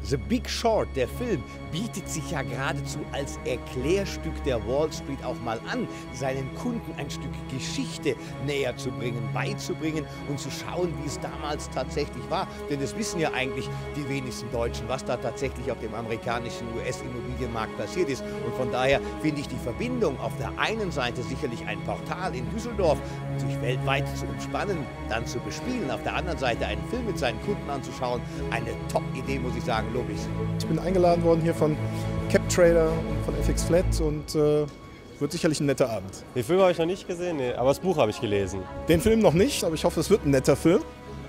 The Big Short, der Film, bietet sich ja geradezu als Erklärstück der Wall Street auch mal an, seinen Kunden ein Stück Geschichte näher zu bringen, beizubringen und zu schauen, wie es damals tatsächlich war. Denn es wissen ja eigentlich die wenigsten Deutschen, was da tatsächlich auf dem amerikanischen US-Immobilienmarkt passiert ist. Und von daher finde ich die Verbindung auf der einen Seite sicherlich ein Portal in Düsseldorf, sich weltweit zu umspannen, dann zu bespielen, auf der anderen Seite einen Film mit seinen Kunden anzuschauen, eine Top-Idee, muss ich sagen, lobe ich. Ich bin eingeladen worden hier von CapTrader und von FX Flat und wird sicherlich ein netter Abend. Den Film habe ich noch nicht gesehen, nee, aber das Buch habe ich gelesen. Den Film noch nicht, aber ich hoffe, es wird ein netter Film.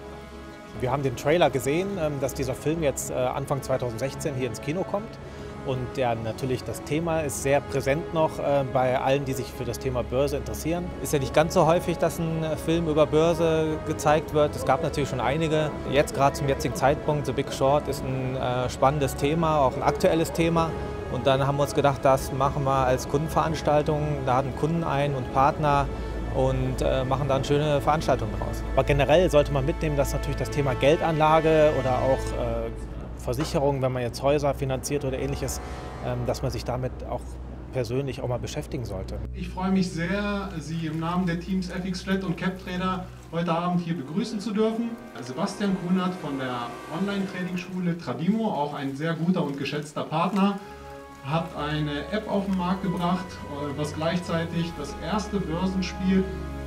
Wir haben den Trailer gesehen, dass dieser Film jetzt Anfang 2016 hier ins Kino kommt. Und ja, natürlich das Thema ist sehr präsent noch bei allen, die sich für das Thema Börse interessieren. Ist ja nicht ganz so häufig, dass ein Film über Börse gezeigt wird. Es gab natürlich schon einige. Jetzt gerade zum jetzigen Zeitpunkt, The Big Short ist ein spannendes Thema, auch ein aktuelles Thema. Und dann haben wir uns gedacht, das machen wir als Kundenveranstaltung, laden Kunden ein und Partner und machen da eine schöne Veranstaltung draus. Aber generell sollte man mitnehmen, dass natürlich das Thema Geldanlage oder auch Versicherungen, wenn man jetzt Häuser finanziert oder ähnliches, dass man sich damit auch persönlich auch mal beschäftigen sollte. Ich freue mich sehr, Sie im Namen der Teams FX Flat und CapTrader heute Abend hier begrüßen zu dürfen. Sebastian Kunert von der Online-Trading-Schule Tradimo, auch ein sehr guter und geschätzter Partner, hat eine App auf den Markt gebracht, was gleichzeitig das erste Börsenspiel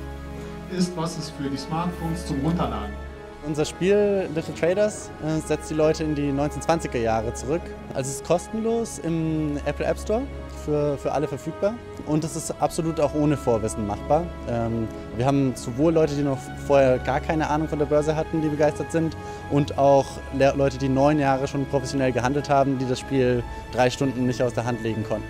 ist, was es für die Smartphones zum Runterladen gibt. Unser Spiel Little Traders setzt die Leute in die 1920er Jahre zurück. Also es ist kostenlos im Apple App Store für alle verfügbar und es ist absolut auch ohne Vorwissen machbar. Wir haben sowohl Leute, die noch vorher gar keine Ahnung von der Börse hatten, die begeistert sind, und auch Leute, die 9 Jahre schon professionell gehandelt haben, die das Spiel 3 Stunden nicht aus der Hand legen konnten.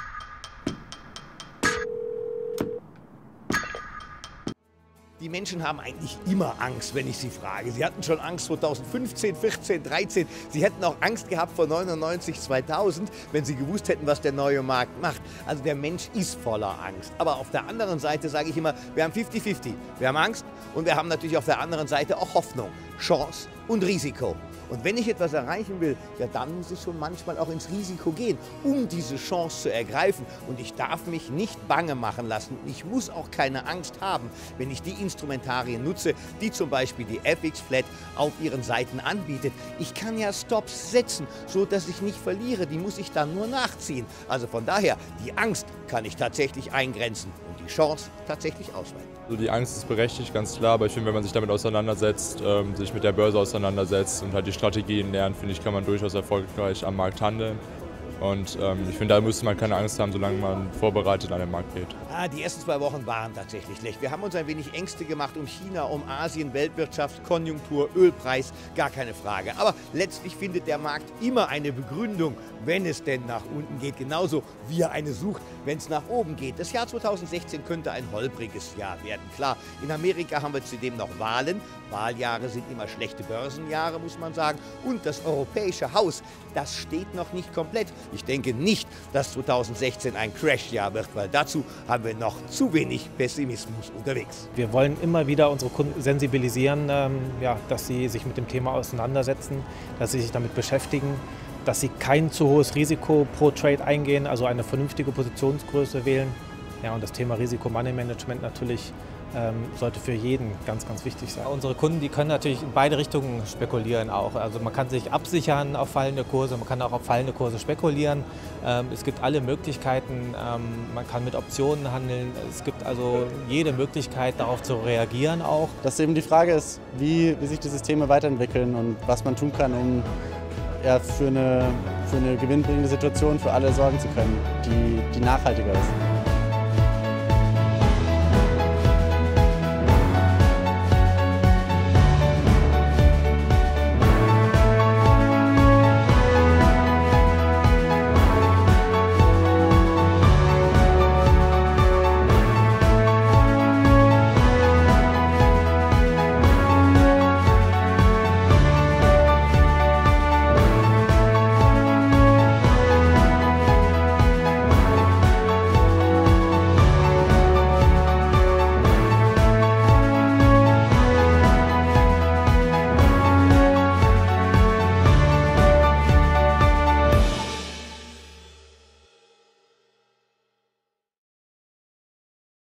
Die Menschen haben eigentlich immer Angst, wenn ich sie frage. Sie hatten schon Angst 2015, 14, 13. Sie hätten auch Angst gehabt vor 99, 2000, wenn sie gewusst hätten, was der neue Markt macht. Also der Mensch ist voller Angst. Aber auf der anderen Seite sage ich immer, wir haben 50-50. Wir haben Angst und wir haben natürlich auf der anderen Seite auch Hoffnung, Chance und Risiko. Und wenn ich etwas erreichen will, ja, dann muss ich schon manchmal auch ins Risiko gehen, um diese Chance zu ergreifen. Und ich darf mich nicht bange machen lassen. Ich muss auch keine Angst haben, wenn ich die Instrumentarien nutze, die zum Beispiel die FX Flat auf ihren Seiten anbietet. Ich kann ja Stops setzen, so dass ich nicht verliere. Die muss ich dann nur nachziehen. Also von daher, die Angst kann ich tatsächlich eingrenzen und die Chance tatsächlich ausweiten. Also die Angst ist berechtigt, ganz klar, aber ich finde, wenn man sich damit auseinandersetzt, sich mit der Börse auseinandersetzt und halt die Strategien lernt, finde ich, kann man durchaus erfolgreich am Markt handeln. Und ich finde, da müsste man keine Angst haben, solange man vorbereitet an den Markt geht. Die ersten 2 Wochen waren tatsächlich schlecht. Wir haben uns ein wenig Ängste gemacht um China, um Asien, Weltwirtschaft, Konjunktur, Ölpreis, gar keine Frage. Aber letztlich findet der Markt immer eine Begründung, wenn es denn nach unten geht. Genauso wie er eine sucht, wenn es nach oben geht. Das Jahr 2016 könnte ein holpriges Jahr werden. Klar, in Amerika haben wir zudem noch Wahlen. Wahljahre sind immer schlechte Börsenjahre, muss man sagen. Und das europäische Haus, das steht noch nicht komplett. Ich denke nicht, dass 2016 ein Crashjahr wird, weil dazu haben wir noch zu wenig Pessimismus unterwegs. Wir wollen immer wieder unsere Kunden sensibilisieren, dass sie sich mit dem Thema auseinandersetzen, dass sie sich damit beschäftigen, dass sie kein zu hohes Risiko pro Trade eingehen, also eine vernünftige Positionsgröße wählen. Ja, und das Thema Risiko-Money-Management natürlich sollte für jeden ganz, ganz wichtig sein. Unsere Kunden, die können natürlich in beide Richtungen spekulieren auch. Also man kann sich absichern auf fallende Kurse, man kann auch auf fallende Kurse spekulieren. Es gibt alle Möglichkeiten, man kann mit Optionen handeln. Es gibt also jede Möglichkeit, darauf zu reagieren auch. Dass eben die Frage ist, wie sich die Systeme weiterentwickeln und was man tun kann, um für eine gewinnbringende Situation für alle sorgen zu können, die nachhaltiger ist.